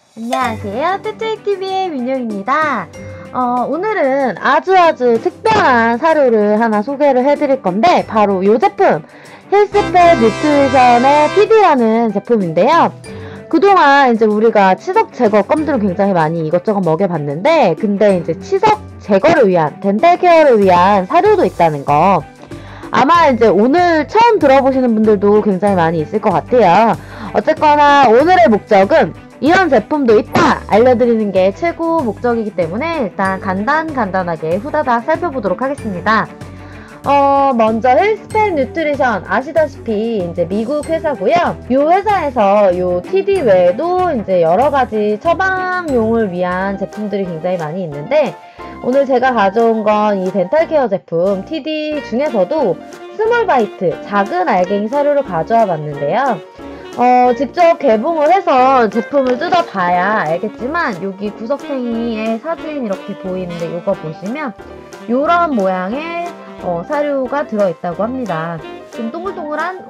안녕하세요. 태초이TV의 민영입니다. 오늘은 아주 특별한 사료를 하나 소개를 해드릴 건데 바로 이 제품 힐스팻 뉴트리션의 TD라는 제품인데요. 그동안 이제 우리가 치석 제거 껌들을 굉장히 많이 이것저것 먹여봤는데 근데 이제 치석 제거를 위한 덴탈 케어를 위한 사료도 있다는 거 아마 이제 오늘 처음 들어보시는 분들도 굉장히 많이 있을 것 같아요. 어쨌거나 오늘의 목적은 이런 제품도 있다 알려드리는 게 최고 목적이기 때문에 일단 간단하게 후다닥 살펴보도록 하겠습니다. 먼저 힐스팻 뉴트리션 아시다시피 이제 미국 회사고요. 이 회사에서 이 TD 외에도 이제 여러가지 처방용을 위한 제품들이 굉장히 많이 있는데 오늘 제가 가져온 건 이 덴탈 케어 제품 TD 중에서도 스몰바이트 작은 알갱이 사료를 가져와 봤는데요. 직접 개봉을 해서 제품을 뜯어봐야 알겠지만 여기 구석탱이에 사진 이렇게 보이는데 이거 보시면 이런 모양의 사료가 들어있다고 합니다. 좀 동글동글한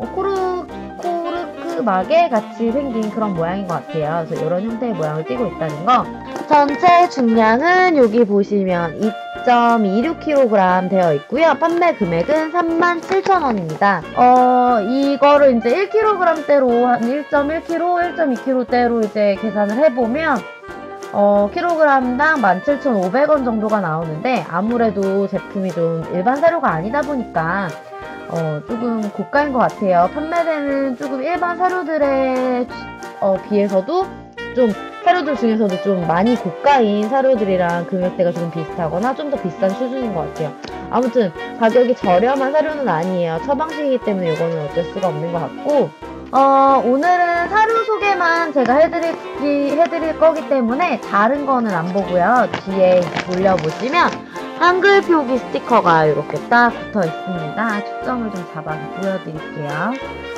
코르크막에 같이 생긴 그런 모양인 것 같아요. 그래서 이런 형태의 모양을 띠고 있다는 거. 전체 중량은 여기 보시면 2.26kg 되어 있고요. 판매 금액은 37,000원입니다. 이거를 이제 1kg대로 한 1.1kg, 1.2kg대로 이제 계산을 해보면 킬로그램당 17,500원 정도가 나오는데 아무래도 제품이 좀 일반 사료가 아니다 보니까 조금 고가인 것 같아요. 판매되는 조금 일반 사료들에 비해서도 좀 사료들 중에서도 좀 많이 고가인 사료들이랑 금액대가 조금 비슷하거나 좀 더 비싼 수준인 것 같아요. 아무튼 가격이 저렴한 사료는 아니에요. 처방식이기 때문에 이거는 어쩔 수가 없는 것 같고 오늘은 사료 소개만 제가 해드릴 거기 때문에 다른 거는 안 보고요. 뒤에 돌려보시면 한글 표기 스티커가 이렇게 딱 붙어 있습니다. 초점을 좀 잡아서 보여드릴게요.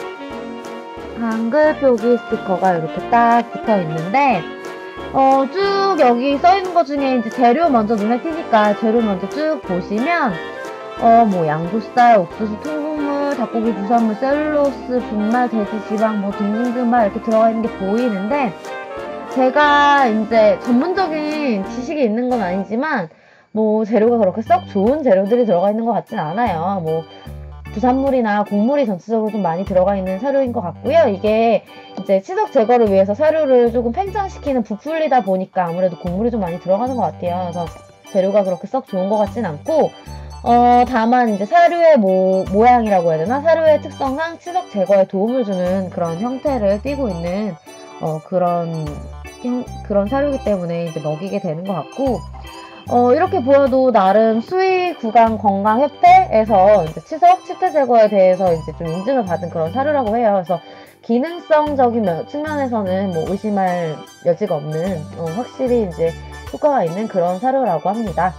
한글 표기 스티커가 이렇게 딱 붙어 있는데 쭉 여기 써 있는 것 중에 이제 재료 먼저 눈에 띄니까 재료 먼저 쭉 보시면 뭐 양조살, 옥수수, 통곡물, 닭고기 부산물, 셀룰로스, 분말, 돼지 지방 뭐 등등등 막 이렇게 들어가 있는 게 보이는데 제가 이제 전문적인 지식이 있는 건 아니지만 뭐 재료가 그렇게 썩 좋은 재료들이 들어가 있는 것 같진 않아요. 뭐 부산물이나 곡물이 전체적으로 좀 많이 들어가 있는 사료인 것 같고요. 이게 이제 치석 제거를 위해서 사료를 조금 팽창시키는 부풀리다 보니까 아무래도 곡물이 좀 많이 들어가는 것 같아요. 그래서 재료가 그렇게 썩 좋은 것 같진 않고 다만 이제 사료의 모양이라고 해야 되나? 사료의 특성상 치석 제거에 도움을 주는 그런 형태를 띠고 있는 그런 사료이기 때문에 이제 먹이게 되는 것 같고 이렇게 보여도 나름 수의구강건강협회에서 이제 치석 치태 제거에 대해서 이제 좀 인증을 받은 그런 사료라고 해요. 그래서 기능성적인 측면에서는 뭐 의심할 여지가 없는 확실히 이제 효과가 있는 그런 사료라고 합니다.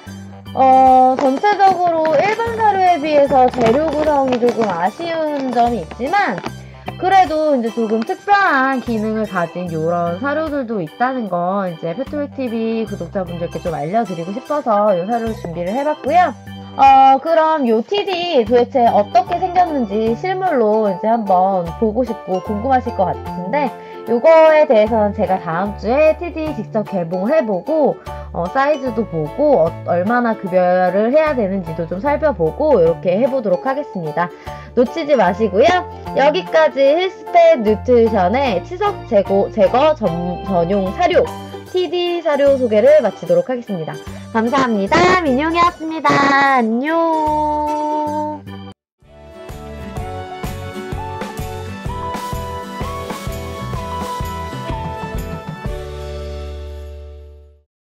전체적으로 일반 사료에 비해서 재료 구성이 조금 아쉬운 점이 있지만 그래도 이제 조금 특별한 기능을 가진 이런 사료들도 있다는 거 이제 패트릭TV 구독자분들께 좀 알려드리고 싶어서 이 사료를 준비를 해봤고요. 그럼 요 TD 도대체 어떻게 생겼는지 실물로 이제 한번 보고 싶고 궁금하실 것 같은데 요거에 대해서는 제가 다음 주에 TD 직접 개봉을 해보고 사이즈도 보고 얼마나 급여를 해야 되는지도 좀 살펴보고 이렇게 해보도록 하겠습니다. 놓치지 마시고요. 여기까지 힐스팻 뉴트리션의 치석 제거 전용 사료 TD 사료 소개를 마치도록 하겠습니다. 감사합니다. 민용이었습니다. 안녕.